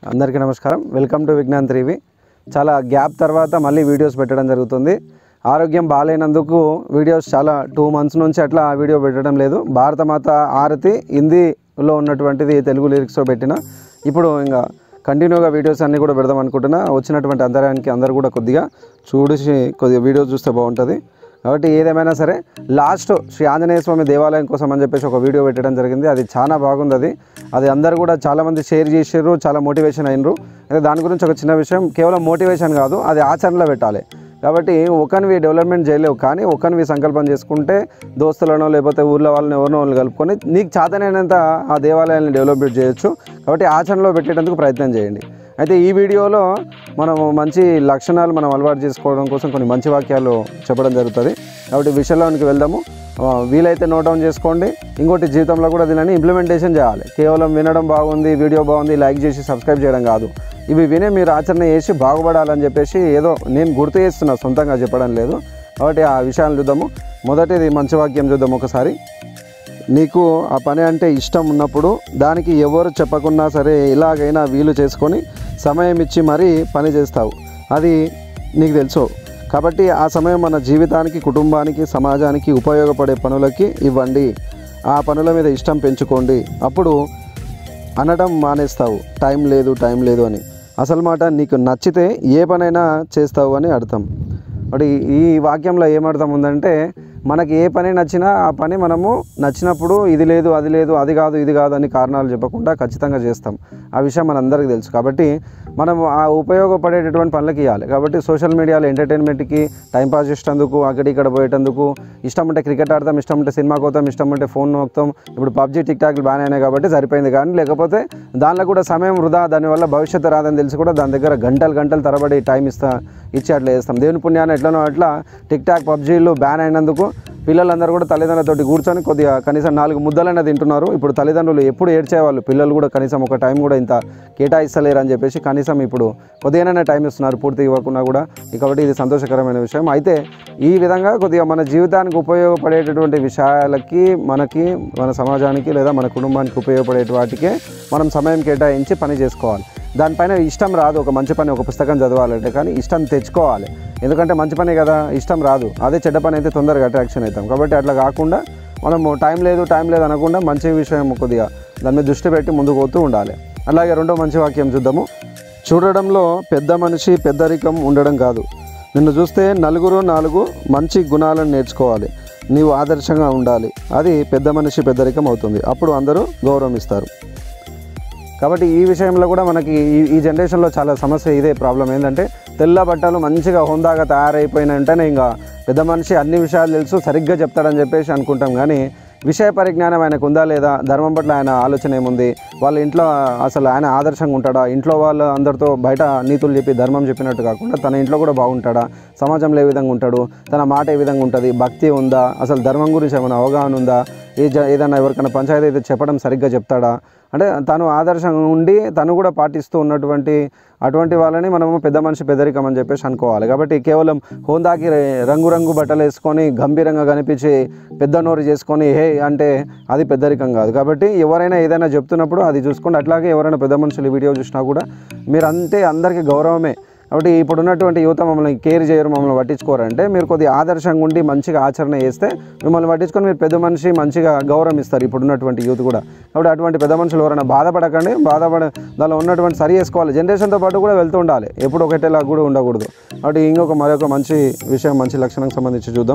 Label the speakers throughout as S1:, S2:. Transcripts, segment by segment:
S1: అందరికీ నమస్కారం. Welcome to Vignan 3V. చాలా గ్యాప్ తర్వాత మళ్ళీ వీడియోస్ పెట్టడం జరుగుతుంది. ఆరోగ్యం బాగాలేనందుకు వీడియోస్ చాలా 2 months నుంచి అట్లా వీడియో పెట్టడం లేదు. భారతమాత ఆరతి హిందీలో ఉన్నటువంటిది తెలుగు లిరిక్స్లో పెట్టిన. ఇప్పుడు ఇంకా కంటిన్యూగా వీడియోస్ అన్నీ కూడా పెడదాం అనుకుంటున్నా. వచ్చినటువంటి అందరూ కూడా కొద్దిగా వీడియోస్ చూస్తే బాగుంటుంది. కాబట్టి ఏదేమైనా సరే లాస్ట్ శ్రీ ఆంజనేయ స్వామి దేవాలయం కోసం అని చెప్పేసి ఒక వీడియో పెట్టడం జరిగింది. అది చాలా బాగుంది. అది అందరూ కూడా చాలామంది షేర్ చేసారు, చాలా మోటివేషన్ అయినరు. అయితే దాని గురించి ఒక చిన్న విషయం, కేవలం మోటివేషన్ కాదు, అది ఆచరణలో పెట్టాలి. కాబట్టి ఒకరివి డెవలప్మెంట్ చేయలేవు, కానీ ఒకరివి సంకల్పం చేసుకుంటే దోస్తులను లేకపోతే ఊళ్ళో వాళ్ళని ఎవరినో వాళ్ళు కలుపుకొని నీకు చేతనైనంత ఆ దేవాలయాన్ని డెవలప్మెంట్ చేయొచ్చు. కాబట్టి ఆచరణలో పెట్టేందుకు ప్రయత్నం చేయండి. అయితే ఈ వీడియోలో మనం మంచి లక్షణాలు మనం అలవాటు చేసుకోవడం కోసం కొన్ని మంచి వాక్యాలు చెప్పడం జరుగుతుంది. కాబట్టి విషయంలోనికి వెళ్దాము. వీలైతే నోట్ డౌన్ చేసుకోండి. ఇంకోటి, జీవితంలో కూడా దీనిని ఇంప్లిమెంటేషన్ చేయాలి. కేవలం వినడం బాగుంది, వీడియో బాగుంది, లైక్ చేసి సబ్స్క్రైబ్ చేయడం కాదు. ఇవి వినే మీరు ఆచరణ చేసి బాగుపడాలని చెప్పేసి ఏదో నేను గుర్తు చేస్తున్నా, సొంతంగా చెప్పడం లేదు. కాబట్టి ఆ విషయాలు చూద్దాము. మొదటిది మంచి వాక్యం చూద్దాం ఒకసారి. నీకు ఆ పని అంటే ఇష్టం ఉన్నప్పుడు దానికి ఎవరు చెప్పకున్నా సరే ఎలాగైనా వీలు చేసుకొని సమయం ఇచ్చి మరీ పని చేస్తావు. అది నీకు తెలుసు. కాబట్టి ఆ సమయం మన జీవితానికి, కుటుంబానికి, సమాజానికి ఉపయోగపడే పనులకి ఇవ్వండి. ఆ పనుల మీద ఇష్టం పెంచుకోండి. అప్పుడు అనడం మానేస్తావు టైం లేదు అని. అసలు మాట, నీకు నచ్చితే ఏ పనైనా చేస్తావు అని అర్థం. మరి ఈ వాక్యంలో ఏమర్థం ఉందంటే, మనకి ఏ పని నచ్చినా ఆ పని మనము నచ్చినప్పుడు ఇది లేదు, అది లేదు, అది కాదు, ఇది కాదు అని కారణాలు చెప్పకుండా ఖచ్చితంగా చేస్తాం. ఆ విషయం మనందరికీ తెలుసు. కాబట్టి మనం ఆ ఉపయోగపడేటటువంటి పనులకి ఇవ్వాలి. కాబట్టి సోషల్ మీడియాలో ఎంటర్టైన్మెంట్కి టైంపాస్ చేసేందుకు, అక్కడిక్కడ పోయేటందుకు, ఇష్టం ఉంటే క్రికెట్ ఆడతాం, ఇష్టం ఉంటే సినిమాకి పోతాం, ఇష్టం ఉంటే ఫోన్ నొక్కుతాం. ఇప్పుడు పబ్జీ, టిక్టాక్లు బాగానే అయినాయి కాబట్టి సరిపోయింది. కానీ లేకపోతే దానిలో కూడా సమయం వృధా, దానివల్ల భవిష్యత్తు రాదని తెలిసి కూడా దాని దగ్గర గంటలు తరబడి టైం ఇచ్చి అట్లా చేస్తాం. దేవుని పుణ్యాన్ని ఎట్లనో అట్లా టిక్టాక్, పబ్జీలు బ్యాన్ అయినందుకు పిల్లలందరూ కూడా తల్లిదండ్రులతోటి కూర్చొని కొద్దిగా కనీసం 4 ముద్దలైనా తింటున్నారు. ఇప్పుడు తల్లిదండ్రులు ఎప్పుడు ఏడ్చేవాళ్ళు, పిల్లలు కూడా కనీసం ఒక టైం కూడా ఇంత కేటాయిస్తలేరు అని చెప్పేసి కనీసం ఇప్పుడు కొద్దిగానే టైం ఇస్తున్నారు, పూర్తి ఇవ్వకుండా కూడా. కాబట్టి ఇది సంతోషకరమైన విషయం. అయితే ఈ విధంగా కొద్దిగా మన జీవితానికి ఉపయోగపడేటటువంటి విషయాలకి, మనకి, మన సమాజానికి లేదా మన కుటుంబానికి ఉపయోగపడే వాటికే మనం సమయం కేటాయించి పని చేసుకోవాలి. దానిపైన ఇష్టం రాదు. ఒక మంచి పని, ఒక పుస్తకం చదవాలంటే కానీ ఇష్టం తెచ్చుకోవాలి. ఎందుకంటే మంచి పనే కదా, ఇష్టం రాదు. అదే చెడ్డ పని అయితే తొందరగా అట్రాక్షన్ అవుతాం. కాబట్టి అట్లా కాకుండా మనము టైం లేదు అనకుండా మంచి విషయం కొద్దిగా దాని మీద దృష్టి పెట్టి ముందుకు పోతూ ఉండాలి. అలాగే రెండో మంచి వాక్యం చూద్దాము. చూడడంలో పెద్ద మనిషి పెద్దరికం ఉండడం కాదు, నిన్ను చూస్తే నలుగురు 4 మంచి గుణాలను నేర్చుకోవాలి. నీవు ఆదర్శంగా ఉండాలి. అది పెద్ద మనిషి పెద్దరికం అవుతుంది. అప్పుడు అందరూ గౌరవం ఇస్తారు. కాబట్టి ఈ విషయంలో కూడా మనకి ఈ జనరేషన్లో చాలా సమస్య, ఇదే ప్రాబ్లం. ఏంటంటే తెల్ల బట్టలు మంచిగా హోందాగా తయారైపోయిన వెంటనే ఇంకా పెద్ద మనిషి అన్ని విషయాలు తెలుసు, సరిగ్గా చెప్తాడని చెప్పేసి అనుకుంటాం. కానీ విషయ పరిజ్ఞానం ఆయనకు ఉందా లేదా, ధర్మం పట్ల ఆయన ఆలోచన ఏముంది, వాళ్ళ ఇంట్లో అసలు ఆయన ఆదర్శంగా ఉంటాడా, ఇంట్లో వాళ్ళు అందరితో బయట నీతులు చెప్పి ధర్మం చెప్పినట్టు కాకుండా తన ఇంట్లో కూడా బాగుంటాడా, సమాజంలో ఏ విధంగా ఉంటాడు, తన మాట ఏ విధంగా ఉంటుంది, భక్తి ఉందా, అసలు ధర్మం గురించి ఏమైనా అవగాహన ఉందా, ఏదైనా ఎవరికైనా పంచాయతీ అయితే చెప్పడం సరిగ్గా చెప్తాడా, అంటే తను ఆదర్శంగా ఉండి తను కూడా పాటిస్తూ ఉన్నటువంటి అటువంటి వాళ్ళని మనము పెద్ద మనిషి పెద్దరికం అని చెప్పేసి అనుకోవాలి. కాబట్టి కేవలం హోందాకి రంగు బట్టలు వేసుకొని గంభీరంగా కనిపించి పెద్ద నోరు చేసుకొని హే అంటే అది పెద్దరికం కాదు. కాబట్టి ఎవరైనా ఏదైనా చెప్తున్నప్పుడు అది చూసుకోండి. అట్లాగే ఎవరైనా పెద్ద మనుషులు వీడియో చూసినా కూడా మీరు అంతే అందరికీ గౌరవమే. కాబట్టి ఇప్పుడు ఉన్నటువంటి యువత మమ్మల్ని కేర్ చేయరు, మమ్మల్ని పట్టించుకోరంటే మీరు కొద్దిగా ఆదర్శంగా ఉండి మంచిగా ఆచరణ చేస్తే మిమ్మల్ని పట్టించుకొని మీరు పెద్ద మనిషి మంచిగా గౌరవం ఇస్తారు ఇప్పుడున్నటువంటి యూత్ కూడా. కాబట్టి అటువంటి పెద్ద మనుషులు ఎవరైనా బాధపడకండి. దానిలో ఉన్నటువంటి సరి చేసుకోవాలి. జనరేషన్తో పాటు కూడా వెళ్తూ ఉండాలి, ఎప్పుడు ఒకటేలా కూడా ఉండకూడదు. కాబట్టి మరొక మంచి విషయం, మంచి లక్షణానికి సంబంధించి చూద్దాం.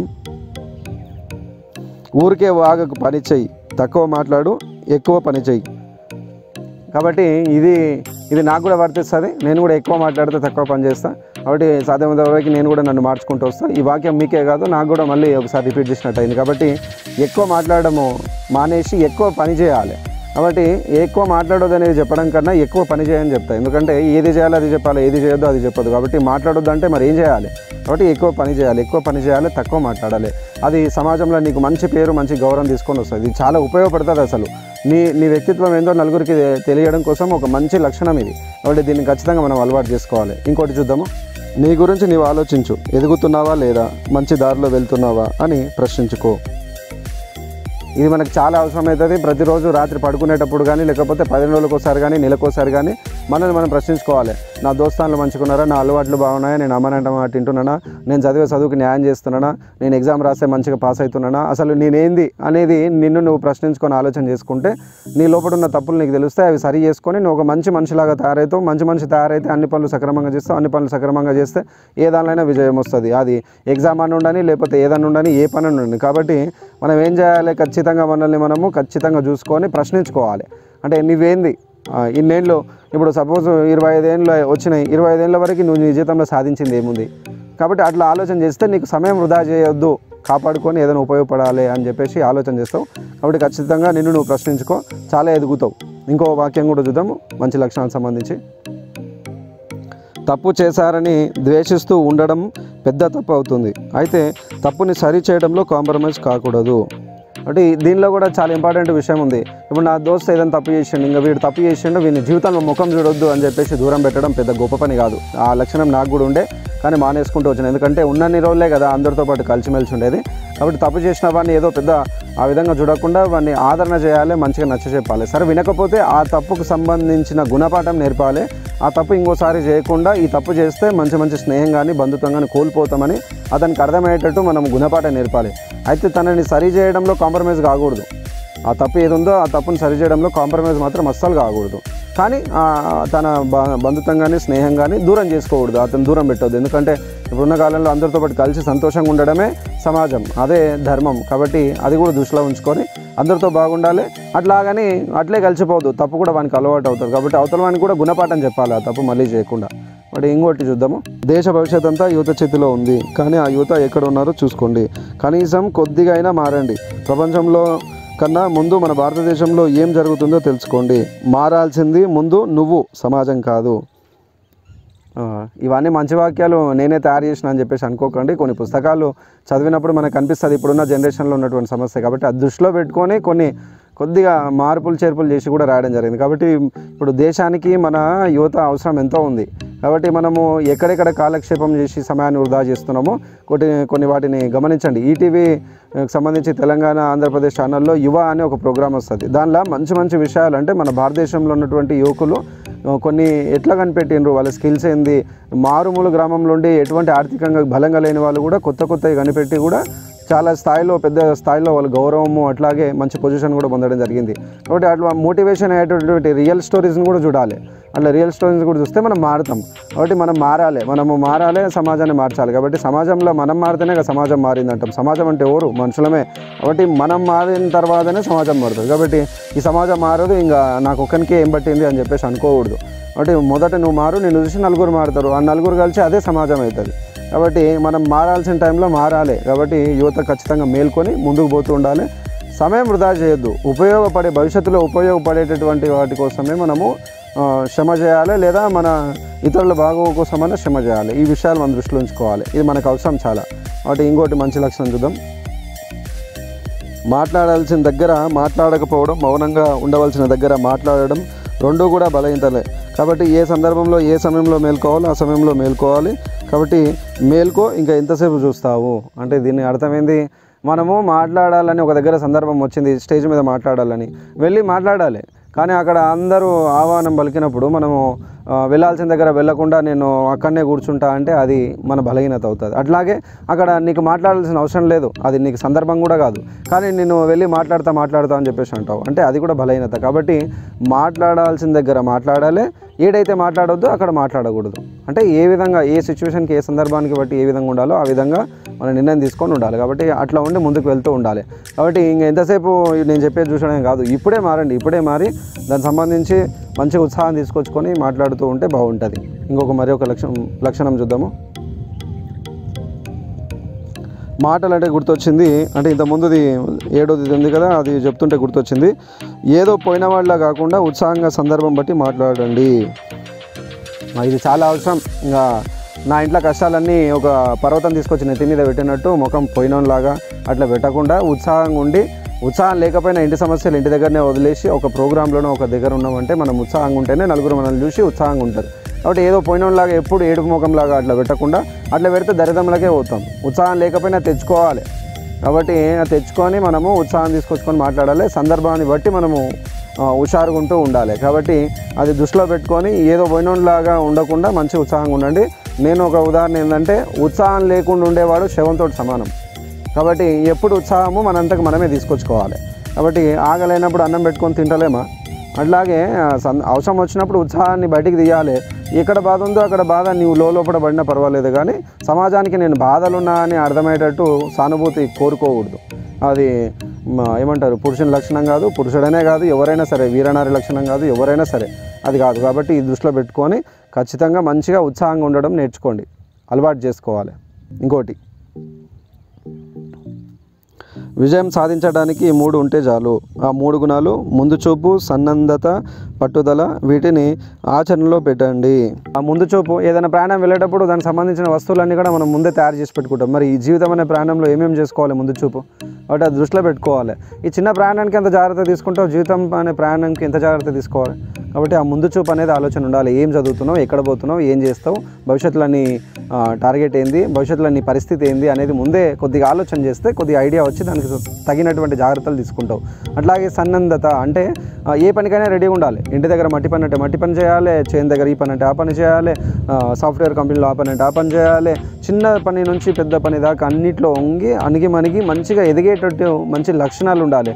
S1: ఊరికే వాగకు, పని చెయ్యి, తక్కువ మాట్లాడు, ఎక్కువ పని చెయ్యి. కాబట్టి ఇది నాకు కూడా వర్తిస్తుంది. నేను కూడా ఎక్కువ మాట్లాడితే తక్కువ పని చేస్తాను. కాబట్టి సాధ్యమైనంత వరకు నేను కూడా నన్ను మార్చుకుంటూ వస్తాను. ఈ వాక్యం మీకే కాదు, నాకు కూడా మళ్ళీ ఒకసారి రిపీట్ చేసినట్టు అయింది. కాబట్టి ఎక్కువ మాట్లాడము మానేసి ఎక్కువ పని చేయాలి. కాబట్టి ఎక్కువ మాట్లాడొద్దు అనేది చెప్పడం కన్నా ఎక్కువ పని చేయని చెప్తాను. ఎందుకంటే ఏది చేయాలో అది చెప్పాలి, ఏది చేయొద్దో అది చెప్పదు. కాబట్టి మాట్లాడొద్దు అంటే మరి ఏం చేయాలి? కాబట్టి ఎక్కువ పని చేయాలి, తక్కువ మాట్లాడాలి. అది సమాజంలో నీకు మంచి పేరు, మంచి గౌరవం తీసుకొని వస్తుంది. ఇది చాలా ఉపయోగపడుతుంది. అసలు నీ వ్యక్తిత్వం ఏందో నలుగురికి తెలియడం కోసం ఒక మంచి లక్షణం ఇది. కాబట్టి దీన్ని ఖచ్చితంగా మనం అలవాటు చేసుకోవాలి. ఇంకోటి చూద్దాము. నీ గురించి నీవు ఆలోచించు, ఎదుగుతున్నావా లేదా, మంచి దారిలో వెళ్తున్నావా అని ప్రశ్నించుకో. ఇది మనకు చాలా అవసరమవుతుంది. ప్రతిరోజు రాత్రి పడుకునేటప్పుడు కానీ లేకపోతే 10 రోజులకు ఒకసారి కానీ నెలకోసారి కానీ మనల్ని మనం ప్రశ్నించుకోవాలి. నా దోస్తాన్లు మంచుకున్నారా, నా అలవాట్లు బాగున్నాయా, నేను అమ్మనంట మాట తింటున్నానా, నేను చదివే చదువుకి న్యాయం చేస్తున్నానా, నేను ఎగ్జామ్ రాస్తే మంచిగా పాస్ అవుతున్నానా, అసలు నేనేంది అనేది నిన్ను నువ్వు ప్రశ్నించుకొని ఆలోచన చేసుకుంటే నీ లోపల ఉన్న తప్పులు నీకు తెలుస్తాయి. అవి సరి చేసుకొని నువ్వు ఒక మంచి మనిషిలాగా తయారవుతావు. మంచి తయారైతే అన్ని పనులు సక్రమంగా చేస్తావు. అన్ని పనులు సక్రమంగా చేస్తే ఏ దానిలో విజయం వస్తుంది. అది ఎగ్జామ్ అని ఉండని, లేకపోతే ఏదన్నా ఉండని, ఏ పని ఉండని. కాబట్టి మనం ఏం చేయాలి, ఖచ్చితంగా మనల్ని మనము ఖచ్చితంగా చూసుకొని ప్రశ్నించుకోవాలి. అంటే నువ్వేంది ఇన్నేళ్ళు, ఇప్పుడు సపోజ్ 25 ఏళ్ళు వచ్చినాయి, 25 ఏళ్ళ వరకు నువ్వు నీ జీవితంలో సాధించింది ఏముంది. కాబట్టి అట్లా ఆలోచన చేస్తే నీకు సమయం వృధా చేయొద్దు, కాపాడుకొని ఏదైనా ఉపయోగపడాలి అని చెప్పేసి ఆలోచన చేస్తావు. కాబట్టి ఖచ్చితంగా నిన్ను నువ్వు ప్రశ్నించుకో, చాలా ఎదుగుతావు. ఇంకో వాక్యం కూడా చూద్దాము మంచి లక్షణాలకు సంబంధించి. తప్పు చేశారని ద్వేషిస్తూ ఉండడం పెద్ద తప్పు అవుతుంది. అయితే తప్పుని సరి చేయడంలో కాంప్రమైజ్ కాకూడదు. అంటే దీనిలో కూడా చాలా ఇంపార్టెంట్ విషయం ఉంది. ఇప్పుడు నా దోస్తు ఏదైనా తప్పు చేసిండు, ఇంకా వీడు తప్పు చేసిండు, వీని జీవితంలో ముఖం చూడొద్దు అని చెప్పేసి దూరం పెట్టడం పెద్ద గొప్ప పని కాదు. ఆ లక్షణం నాకు కూడా ఉండే, కానీ మానేసుకుంటూ వచ్చిన. ఎందుకంటే ఉన్నన్ని రోజులే కదా అందరితో పాటు కలిసిమెలిసి ఉండేది. కాబట్టి తప్పు చేసిన వాడిని ఏదో పెద్ద ఆ విధంగా చూడకుండా వాడిని ఆదరణ చేయాలి, మంచిగా నచ్చ చెప్పాలి. సరే వినకపోతే ఆ తప్పుకు సంబంధించిన గుణపాఠం నేర్పాలి. ఆ తప్పు ఇంకోసారి చేయకుండా ఈ తప్పు చేస్తే మంచి స్నేహం కానీ బంధుత్వం కానీ కోల్పోతామని అతనికి అర్థమయ్యేటట్టు మనం గుణపాఠం నేర్పాలి. అయితే తనని సరి చేయడంలో కాంప్రమైజ్ కాకూడదు. ఆ తప్పు ఏది ఉందో ఆ తప్పును సరి చేయడంలో కాంప్రమైజ్ మాత్రం అస్సలు కాకూడదు. కానీ తన బంధుత్వం కానీ స్నేహం కానీ దూరం చేసుకోకూడదు, అతను దూరం పెట్టవద్దు. ఎందుకంటే ఇప్పుడున్న కాలంలో అందరితో పాటు కలిసి సంతోషంగా ఉండడమే సమాజం, అదే ధర్మం. కాబట్టి అది కూడా దృష్టిలో ఉంచుకొని అందరితో బాగుండాలి. అట్లాగని అట్లే కలిసిపోవద్దు, తప్పు కూడా వానికి అలవాటు అవుతుంది. కాబట్టి అవతల వానికి కూడా గుణపాఠం చెప్పాలి ఆ తప్పు మళ్ళీ చేయకుండా. మరి ఇంకోటి చూద్దాము. దేశ భవిష్యత్ అంతా యువత చేతిలో ఉంది, కానీ ఆ యువత ఎక్కడ ఉన్నారో చూసుకోండి. కనీసం కొద్దిగా అయినా మారండి. ప్రపంచంలో కన్నా ముందు మన భారతదేశంలో ఏం జరుగుతుందో తెలుసుకోండి. మారాల్సింది ముందు నువ్వు, సమాజం కాదు. ఇవన్నీ మంచి వాక్యాలు నేనే తయారు చేసిన అని చెప్పేసి అనుకోకండి. కొన్ని పుస్తకాలు చదివినప్పుడు మనకు కనిపిస్తుంది ఇప్పుడున్న జనరేషన్లో ఉన్నటువంటి సమస్య. కాబట్టి అది దృష్టిలో పెట్టుకొని కొద్దిగా మార్పులు చేర్పులు చేసి కూడా రాయడం జరిగింది. కాబట్టి ఇప్పుడు దేశానికి మన యువత అవసరం ఎంతో ఉంది. కాబట్టి మనము ఎక్కడెక్కడ కాలక్షేపం చేసి సమయాన్ని వృధా చేస్తున్నామో కొన్ని వాటిని గమనించండి. ఈటీవీకి సంబంధించి తెలంగాణ ఆంధ్రప్రదేశ్ ఛానల్లో యువ అనే ఒక ప్రోగ్రామ్ వస్తుంది. దానిలో మంచి విషయాలు, అంటే మన భారతదేశంలో ఉన్నటువంటి యువకులు కొన్ని ఎట్లా కనిపెట్టిండ్రు, వాళ్ళ స్కిల్స్ ఏంది, మారుమూల గ్రామంలో ఉండి ఎటువంటి ఆర్థికంగా బలంగా లేని వాళ్ళు కూడా కొత్తవి కనిపెట్టి కూడా చాలా స్థాయిలో, పెద్ద స్థాయిలో వాళ్ళ గౌరవము, అట్లాగే మంచి పొజిషన్ కూడా పొందడం జరిగింది. కాబట్టి అట్లా మోటివేషన్ అయ్యేటటువంటి రియల్ స్టోరీస్ని కూడా చూడాలి. అట్లా రియల్ స్టోరీస్ కూడా చూస్తే మనం మారుతాం. కాబట్టి మనము మారాలి, సమాజాన్ని మార్చాలి. కాబట్టి సమాజంలో మనం మారితేనే సమాజం మారింది అంటాం. సమాజం అంటే ఎవరు? మనుషులమే. కాబట్టి మనం మారిన తర్వాతనే సమాజం మారుతుంది. కాబట్టి ఈ సమాజం మారదు, ఇంకా నాకు ఒక్కనికే ఏం పట్టింది అని చెప్పేసి అనుకోకూడదు. కాబట్టి మొదట నువ్వు మారు, నిన్ను చూసి నలుగురు మారుతారు, ఆ నలుగురు కలిసి అదే సమాజం అవుతుంది. కాబట్టి మనం మారాల్సిన టైంలో మారాలి. కాబట్టి యువత ఖచ్చితంగా మేల్కొని ముందుకు పోతూ ఉండాలి. సమయం వృధా చేయొద్దు. భవిష్యత్తులో ఉపయోగపడేటటువంటి వాటి కోసమే మనము శ్రమ చేయాలి, లేదా మన ఇతరుల బాగోగు కోసమైనా శ్రమ చేయాలి. ఈ విషయాలు మనం దృష్టిలో ఉంచుకోవాలి. ఇది మనకు అవసరం చాలా. కాబట్టి ఇంకోటి మంచి లక్షణం చూద్దాం. మాట్లాడాల్సిన దగ్గర మాట్లాడకపోవడం, మౌనంగా ఉండవలసిన దగ్గర మాట్లాడడం, రెండూ కూడా బలహీనతలే. కాబట్టి ఏ సందర్భంలో ఏ సమయంలో మేల్కోవాలో ఆ సమయంలో మేల్కోవాలి. కాబట్టి మేల్కో, ఇంకా ఎంతసేపు చూస్తావు అంటే దీని అర్థమైంది. మనము మాట్లాడాలని ఒక దగ్గర సందర్భం వచ్చింది, స్టేజ్ మీద మాట్లాడాలని వెళ్ళి మాట్లాడాలి. కానీ అక్కడ అందరూ ఆహ్వానం పలికినప్పుడు మనము వెళ్ళాల్సిన దగ్గర వెళ్ళకుండా నేను అక్కడనే కూర్చుంటా అంటే అది మన బలహీనత అవుతుంది. అట్లాగే అక్కడ నీకు మాట్లాడాల్సిన అవసరం లేదు, అది నీకు సందర్భం కూడా కాదు, కానీ నేను వెళ్ళి మాట్లాడతా అని చెప్పేసి అంటావు అంటే అది కూడా బలహీనత. కాబట్టి మాట్లాడాల్సిన దగ్గర మాట్లాడాలి, ఏడైతే మాట్లాడొద్దో అక్కడ మాట్లాడకూడదు. అంటే ఏ విధంగా, ఏ సిచ్యువేషన్కి, ఏ సందర్భానికి బట్టి ఏ విధంగా ఉండాలో ఆ విధంగా మనం నిర్ణయం తీసుకొని ఉండాలి. కాబట్టి అట్లా ఉండి ముందుకు వెళ్తూ ఉండాలి. కాబట్టి ఇంక ఎంతసేపు నేను చెప్పేది చూసడం కాదు, ఇప్పుడే మారండి. ఇప్పుడే మారి దానికి సంబంధించి మంచి ఉత్సాహం తీసుకొచ్చుకొని మాట్లాడుతూ ఉంటే బాగుంటుంది. మరి ఒక లక్షణం చూద్దాము. మాటలు అంటే గుర్తొచ్చింది, అంటే ఇంతకుముందుది 7వది ఉంది కదా, అది చెప్తుంటే గుర్తొచ్చింది. ఏదో పోయిన వాళ్ళ కాకుండా ఉత్సాహంగా సందర్భం బట్టి మాట్లాడండి. ఇది చాలా అవసరం. ఇంకా నా ఇంట్లో కష్టాలన్నీ ఒక పర్వతం తీసుకొచ్చి నెత్తి మీద పెట్టినట్టు ముఖం పోయినలాగా అట్లా పెట్టకుండా ఉత్సాహంగా ఉండి, ఉత్సాహం లేకపోయినా ఇంటి సమస్యలు ఇంటి దగ్గరనే వదిలేసి ఒక ప్రోగ్రాంలోనో ఒక దగ్గర ఉన్నామంటే మనం ఉత్సాహంగా ఉంటేనే నలుగురు మనల్ని చూసి ఉత్సాహంగా ఉంటారు. కాబట్టి ఏదో పోయినలాగా ఎప్పుడు ఏడుపు ముఖంలాగా అట్లా పెట్టకుండా, అట్లా పెడితే దరిద్రంలోకే పోతాం. ఉత్సాహం లేకపోయినా తెచ్చుకోవాలి. కాబట్టి తెచ్చుకొని మనము ఉత్సాహం తీసుకొచ్చుకొని మాట్లాడాలి. సందర్భాన్ని బట్టి మనము హుషారుగా ఉండాలి. కాబట్టి అది దృష్టిలో పెట్టుకొని ఏదో పోయినలాగా ఉండకుండా మంచి ఉత్సాహంగా ఉండండి. నేను ఒక ఉదాహరణ ఏంటంటే, ఉత్సాహం లేకుండా ఉండేవాడు శవంతో సమానం. కాబట్టి ఎప్పుడు ఉత్సాహము మనంతకు మనమే తీసుకొచ్చుకోవాలి. కాబట్టి ఆగలేనప్పుడు అన్నం పెట్టుకొని తింటలేమా, అట్లాగే అవసరం వచ్చినప్పుడు ఉత్సాహాన్ని బయటికి తీయాలి. ఎక్కడ బాధ ఉందో అక్కడ బాధ నీవు లోపల పడినా పర్వాలేదు, కానీ సమాజానికి నేను బాధలున్నా అని అర్థమయ్యేటట్టు సానుభూతి కోరుకోకూడదు. అది ఏమంటారు, పురుషుని లక్షణం కాదు, పురుషుడనే కాదు, ఎవరైనా సరే, వీరనారి లక్షణం కాదు, ఎవరైనా సరే అది కాదు. కాబట్టి ఈ దృష్టిలో పెట్టుకొని ఖచ్చితంగా మంచిగా ఉత్సాహంగా ఉండడం నేర్చుకోండి, అలవాటు చేసుకోవాలి. ఇంకోటి, విజయం సాధించడానికి 3 ఉంటే చాలు. ఆ 3 గుణాలు ముందు చూపు, సన్నద్ధత, పట్టుదల. వీటిని ఆచరణలో పెట్టండి. ఆ ముందు చూపు, ఏదైనా ప్రయాణం వెళ్ళేటప్పుడు దానికి సంబంధించిన వస్తువులన్నీ కూడా మనం ముందే తయారు చేసి పెట్టుకుంటాం. మరి ఈ జీవితం అనే ప్రయాణంలో ఏమేమి చేసుకోవాలి ముందు చూపు, కాబట్టి అది దృష్టిలో పెట్టుకోవాలి. ఈ చిన్న ప్రయాణానికి ఎంత జాగ్రత్త తీసుకుంటావు, జీవితం అనే ప్రయాణానికి ఎంత జాగ్రత్త తీసుకోవాలి. కాబట్టి ఆ ముందు చూపు అనేది ఆలోచన ఉండాలి. ఏం చదువుతున్నావు, ఎక్కడ పోతున్నావు, ఏం చేస్తావు, భవిష్యత్తులో నీ టార్గెట్ ఏంది, భవిష్యత్తులో నీ పరిస్థితి ఏంది అనేది ముందే కొద్దిగా ఆలోచన చేస్తే కొద్దిగా ఐడియా వచ్చి దానికి తగినటువంటి జాగ్రత్తలు తీసుకుంటావు. అట్లాగే సన్నద్ధత అంటే ఏ పనికైనా రెడీగా ఉండాలి. ఇంటి దగ్గర మట్టి పని అంటే మట్టి పని చేయాలి, చేను దగ్గర ఈ పని అంటే ఆ పని చేయాలి, సాఫ్ట్వేర్ కంపెనీలో ఆ పని అంటే ఆ పని చేయాలి. చిన్న పని నుంచి పెద్ద పని దాకా అన్నిట్లో అణిగి మంచిగా ఎదిగేటట్టు మంచి లక్షణాలు ఉండాలి.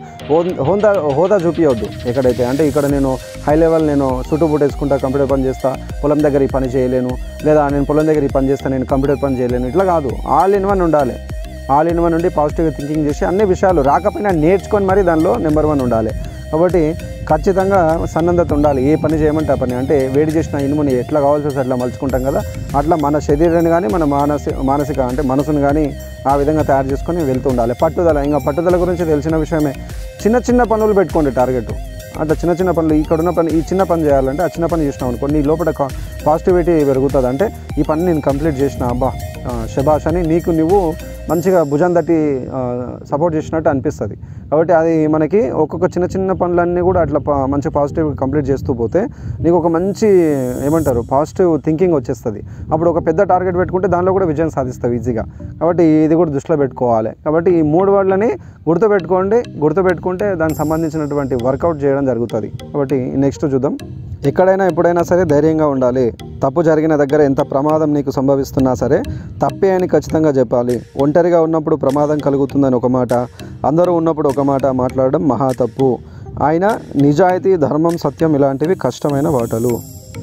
S1: హోదా చూపించవద్దు ఎక్కడైతే. అంటే ఇక్కడ నేను హై లెవెల్, నేను చుట్టుబుట్టు వేసుకుంటా, కంప్యూటర్ పని చేస్తా, పొలం దగ్గర ఈ పని చేయలేను, లేదా నేను పొలం దగ్గర ఈ పని చేస్తా, నేను కంప్యూటర్ పని చేయలేను, ఇట్లా కాదు. ఆల్ ఇన్ వన్ ఉండాలి. ఆల్ ఇన్ వన్ ఉండి పాజిటివ్గా థింకింగ్ చేసి అన్ని విషయాలు రాకపోయినా నేర్చుకొని మరి దానిలో నెంబర్ 1 ఉండాలి. కాబట్టి ఖచ్చితంగా సన్నద్ధత ఉండాలి. ఏ పని చేయమంటే ఆ పని, అంటే వేడి చేసిన ఇనుముని ఎట్లా కావాల్సి వస్తే అట్లా మలుచుకుంటాం కదా, అట్లా మన శరీరాన్ని కానీ మన మానసిక అంటే మనసును కానీ ఆ విధంగా తయారు చేసుకొని వెళ్తూ ఉండాలి. పట్టుదల, ఇంకా పట్టుదల గురించి తెలిసిన విషయమే. చిన్న పనులు పెట్టుకోండి టార్గెట్. అట్లా చిన్న పనులు, ఇక్కడున్న పని, ఈ చిన్న పని చేయాలంటే ఆ చిన్న పని చేసినాం అనుకో, నీ లోపల పాజిటివిటీ పెరుగుతుంది. అంటే ఈ పని నేను కంప్లీట్ చేసిన, అబ్బా శభాష్ అని నీకు నువ్వు మంచిగా భుజం తట్టి సపోర్ట్ చేసినట్టు అనిపిస్తుంది. కాబట్టి అది మనకి ఒక్కొక్క చిన్న పనులన్నీ కూడా అట్లా మంచి పాజిటివ్గా కంప్లీట్ చేస్తూ పోతే నీకు ఒక మంచి ఏమంటారు పాజిటివ్ థింకింగ్ వచ్చేస్తుంది. అప్పుడు ఒక పెద్ద టార్గెట్ పెట్టుకుంటే దానిలో కూడా విజయం సాధిస్తావు ఈజీగా. కాబట్టి ఇది కూడా దృష్టిలో పెట్టుకోవాలి. కాబట్టి ఈ 3 వర్డ్లని గుర్తుపెట్టుకుంటే దానికి సంబంధించినటువంటి వర్కౌట్ చేయడం జరుగుతుంది. కాబట్టి నెక్స్ట్ చూద్దాం. ఎక్కడైనా ఎప్పుడైనా సరే ధైర్యంగా ఉండాలి. తప్పు జరిగిన దగ్గర ఎంత ప్రమాదం నీకు సంభవిస్తున్నా సరే తప్పే అని ఖచ్చితంగా చెప్పాలి. ఒంటరిగా ఉన్నప్పుడు ప్రమాదం కలుగుతుందని ఒక మాట, అందరూ ఉన్నప్పుడు ఒక మాట మాట్లాడడం మహా తప్పు. ఆయన నిజాయితీ, ధర్మం, సత్యం ఇలాంటివి కష్టమైన బాటలు.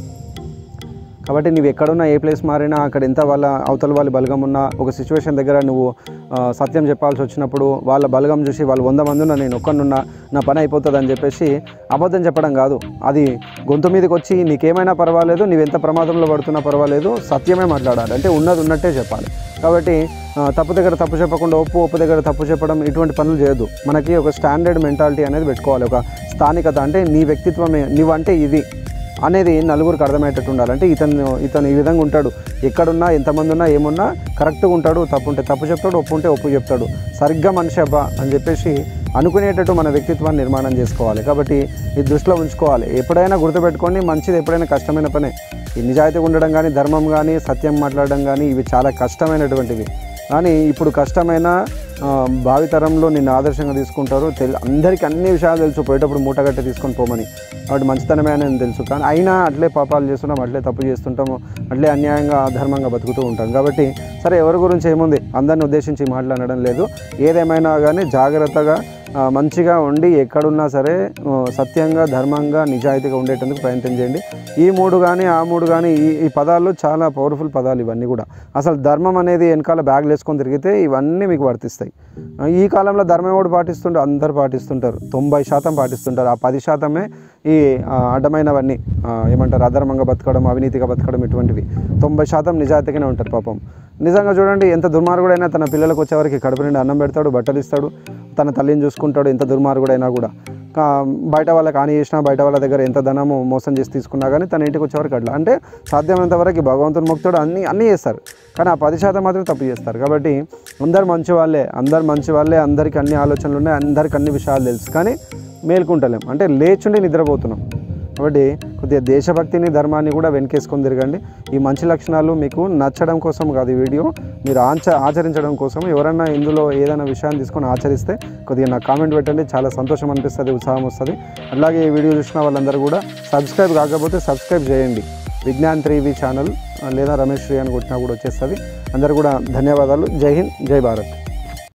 S1: కాబట్టి నువ్వు ఎక్కడున్నా, ఏ ప్లేస్ మారినా, అక్కడ ఎంత అవతల వాళ్ళ బలగం ఉన్నా, ఒక సిచ్యువేషన్ దగ్గర నువ్వు సత్యం చెప్పాల్సి వచ్చినప్పుడు వాళ్ళ బలగం చూసి వాళ్ళు 100 మంది ఉన్నా నేను ఒక్కనున్నా నా పని అయిపోతుంది అని చెప్పేసి అబద్ధం చెప్పడం కాదు. అది గొంతు మీదకి వచ్చి నీకేమైనా పర్వాలేదు, నువ్వెంత ప్రమాదంలో పడుతున్నా పర్వాలేదు, సత్యమే మాట్లాడాలి. అంటే ఉన్నది ఉన్నట్టే చెప్పాలి. కాబట్టి తప్పు దగ్గర తప్పు చెప్పకుండా ఒప్పు దగ్గర తప్పు చెప్పడం, ఇటువంటి పనులు చేయొద్దు. మనకి ఒక స్టాండర్డ్ మెంటాలిటీ అనేది పెట్టుకోవాలి. ఒక స్థానికత, అంటే నీ వ్యక్తిత్వమే, నువ్వంటే ఇది అనేది నలుగురికి అర్థమయ్యేటట్టు ఉండాలి. అంటే ఇతను ఈ విధంగా ఉంటాడు, ఎక్కడున్నా ఎంతమంది ఉన్నా ఏమున్నా కరెక్ట్గా ఉంటాడు, తప్పు ఉంటే తప్పు చెప్తాడు, ఒప్పు ఉంటే ఒప్పు చెప్తాడు, సరిగ్గా మనిషి అబ్బా అని చెప్పేసి అనుకునేటట్టు మన వ్యక్తిత్వాన్ని నిర్మాణం చేసుకోవాలి. కాబట్టి ఇది దృష్టిలో ఉంచుకోవాలి. ఎప్పుడైనా గుర్తుపెట్టుకోండి, మంచిది ఎప్పుడైనా కష్టమైన పనే. ఈ నిజాయితీగా ఉండడం కానీ, ధర్మం కానీ, సత్యం మాట్లాడడం కానీ ఇవి చాలా కష్టమైనటువంటివి. కానీ ఇప్పుడు కష్టమైన భావితరంలో నిన్ను ఆదర్శంగా తీసుకుంటారు. అందరికీ అన్ని విషయాలు తెలుసు, పోయేటప్పుడు మూటగట్టి తీసుకొని పోమని. కాబట్టి మంచితనమే అని తెలుసు, కానీ అయినా అట్లే పాపాలు చేస్తున్నాం, అట్లే తప్పు చేస్తుంటాము, అట్లే అన్యాయంగా అధర్మంగా బతుకుతూ ఉంటాం. కాబట్టి సరే, ఎవరి గురించి ఏముంది, అందరిని ఉద్దేశించి మాట్లాడడం లేదు. ఏదేమైనా కానీ జాగ్రత్తగా మంచిగా ఉండి ఎక్కడున్నా సరే సత్యంగా, ధర్మంగా, నిజాయితీగా ఉండేటందుకు ప్రయత్నం చేయండి. ఈ 3 కానీ ఆ 3 కానీ ఈ పదాలు చాలా పవర్ఫుల్ పదాలు ఇవన్నీ కూడా. అసలు ధర్మం అనేది వెనకాల బ్యాగ్లు వేసుకొని తిరిగితే ఇవన్నీ మీకు వర్తిస్తాయి. ఈ కాలంలో ధర్మం ఎవడు పాటిస్తుంటారు, అందరు పాటిస్తుంటారు, 90% పాటిస్తుంటారు. ఆ 10% ఈ అడ్డమైనవన్నీ ఏమంటారు, అధర్మంగా బతకడం, అవినీతిగా బతకడం, ఇటువంటివి 90% నిజాయితీగానే ఉంటారు. పాపం నిజంగా చూడండి, ఎంత దుర్మార్గుడైనా తన పిల్లలకు వచ్చేవారికి కడుపు నిండి అన్నం పెడతాడు, బట్టలు ఇస్తాడు, తన తల్లిని చూసుకుంటాడు. ఎంత దుర్మార్గుడైనా కూడా బయట వాళ్ళకి హాని చేసినా, బయట వాళ్ళ దగ్గర ఎంత ధనము మోసం చేసి తీసుకున్నా కానీ తన ఇంటికి వచ్చేవరకు అట్లా. అంటే సాధ్యమైనంత వరకు భగవంతుని మొక్కుతాడు, అన్నీ చేస్తారు, కానీ ఆ 10% మాత్రం తప్పు చేస్తారు. కాబట్టి అందరు మంచి వాళ్ళే, అందరికీ అన్ని ఆలోచనలు ఉన్నాయి, అందరికీ అన్ని విషయాలు తెలుసు, కానీ మేల్కుంటలేం. అంటే లేచుండి నిద్రపోతున్నాం. కాబట్టి కొద్దిగా దేశభక్తిని ధర్మాన్ని కూడా వెనకేసుకొని తిరగండి. ఈ మంచి లక్షణాలు మీకు నచ్చడం కోసం కాదు, ఈ వీడియో మీరు ఆచరించడం కోసం. ఎవరన్నా ఇందులో ఏదైనా విషయాన్ని తీసుకొని ఆచరిస్తే కొద్దిగా నాకు కామెంట్ పెట్టండి, చాలా సంతోషం అనిపిస్తుంది, ఉత్సాహం వస్తుంది. అలాగే ఈ వీడియో చూసిన వాళ్ళందరూ కూడా సబ్స్క్రైబ్ కాకపోతే సబ్స్క్రైబ్ చేయండి. విజ్ఞాన్ 3V ఛానల్ లేదా రమేష్ శ్రీ అని కొట్టినా కూడా వచ్చేస్తుంది. అందరూ కూడా ధన్యవాదాలు. జై హింద్, జై భారత్.